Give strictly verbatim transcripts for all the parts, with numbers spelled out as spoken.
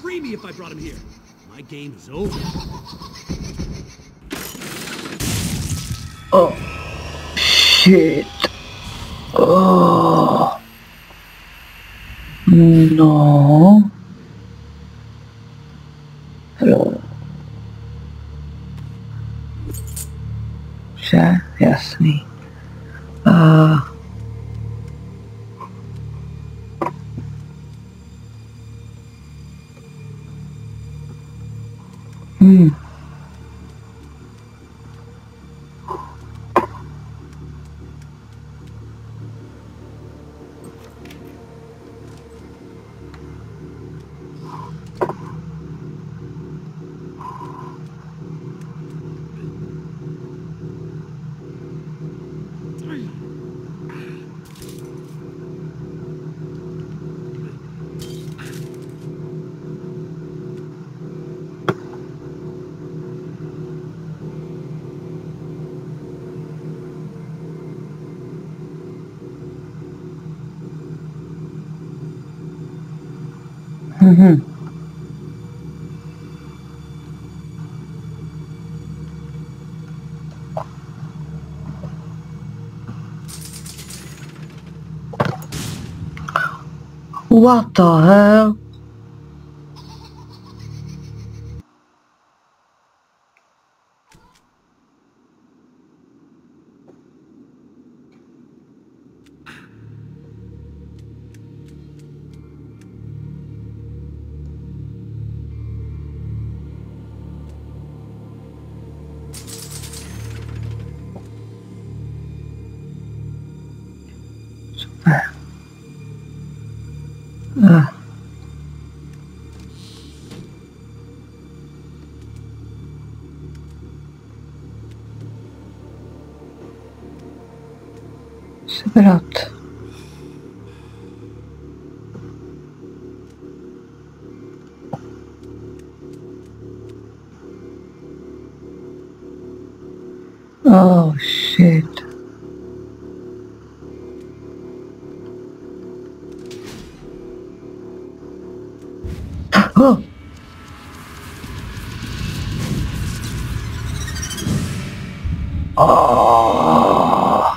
free me if I brought him here. My game is over. Oh, shit. Oh. No. Hello. Že? Jasný. Uh. Hmm. Mhm. What the hell? Super. Uh. Sebrat. Oh shit. Oh. Oh.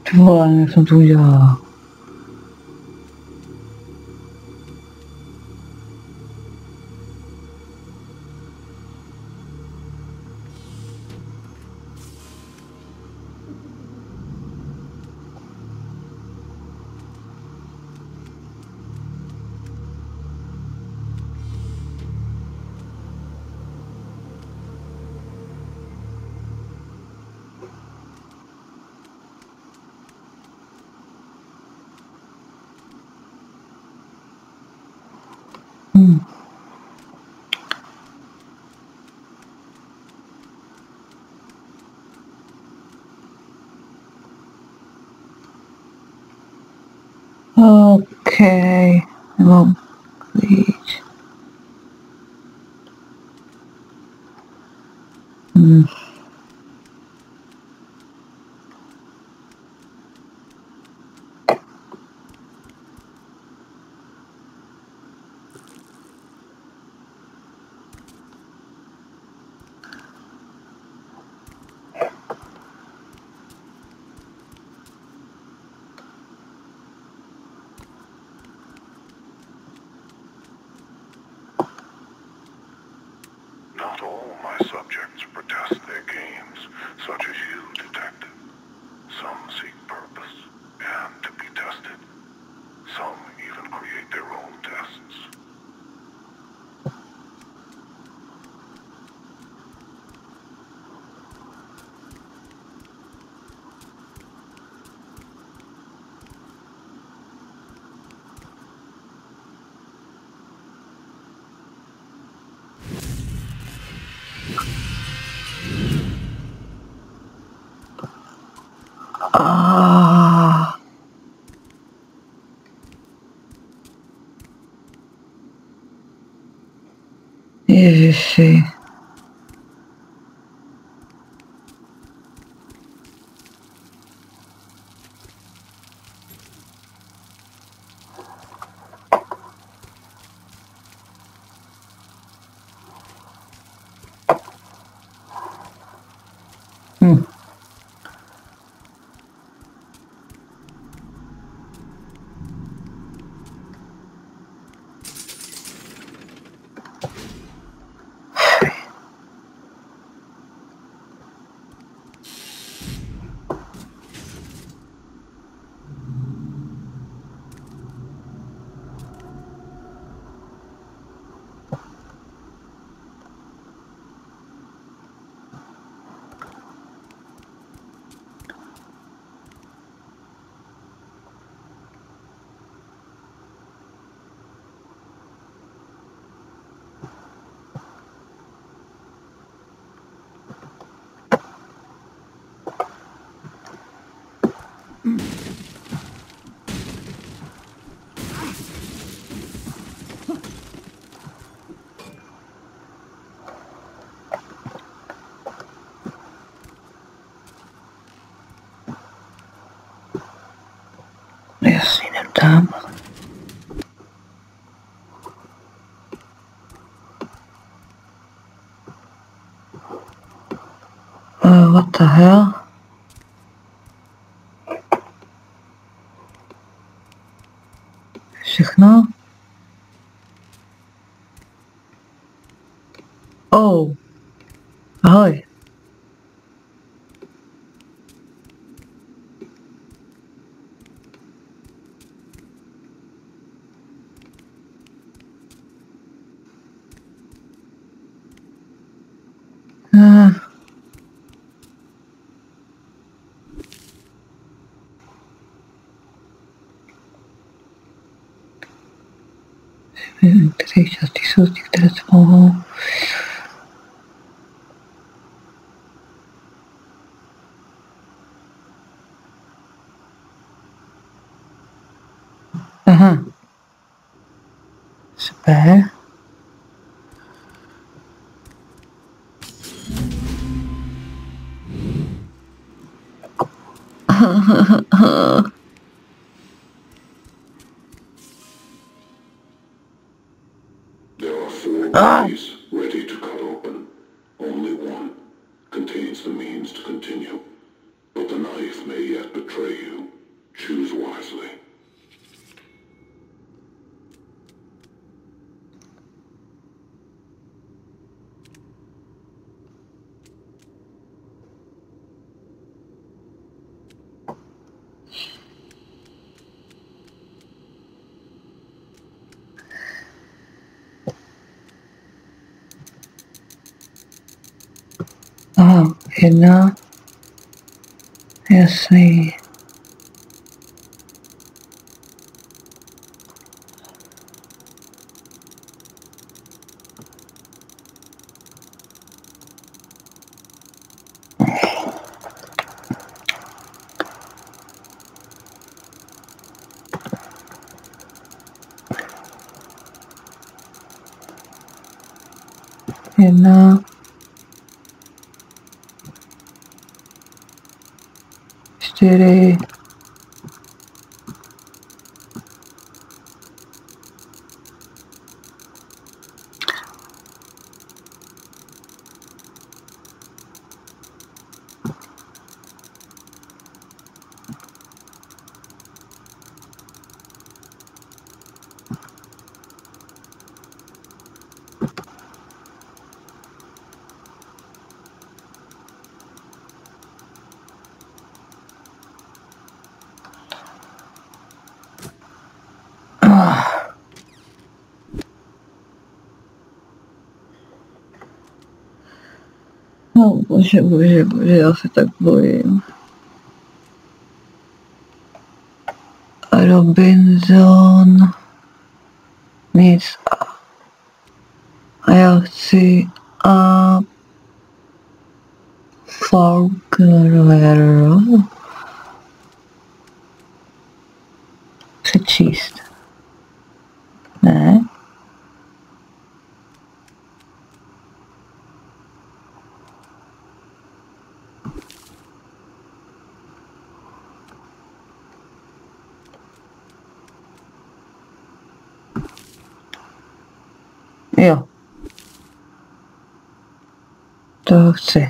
Tvojím, jak jsem to udělala. Hmm. Okay, nemám klíč. Hmm. Not all my subjects protest their games, such as you, Detective. Some seek purpose, and to be tested. Some even create their own tests. Ah. Ježiši. Hm. Jasně, jdem tam. Uh, what the hell? Všechno? Oh. Ahoj. Uh. Některé části jsou ty, které se mohou. Aha. Super. There are four bodies ready to cut open. Only one contains the means to continue. But the knife may yet betray you. Aha, jedna. Jasný. Jedna. Čtyři. No bože, bože, bože, já se tak bojím. Robinson. Nic. A já chci a Faulkner přečíst. Ne? Jo. To chci.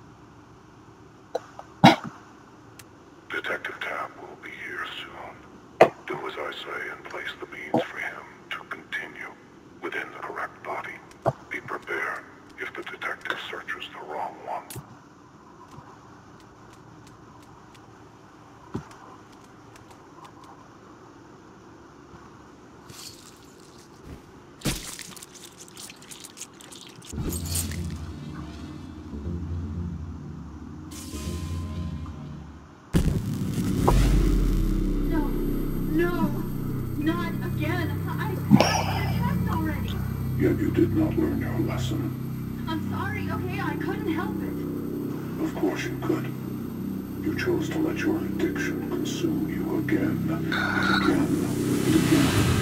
Detective Tapp will be here soon. Do as I say and place the means for him to continue within the correct body. Be prepared if the detective searches the wrong one. Yet you did not learn your lesson. I'm sorry, okay? I couldn't help it. Of course you could. You chose to let your addiction consume you again, and again, and again.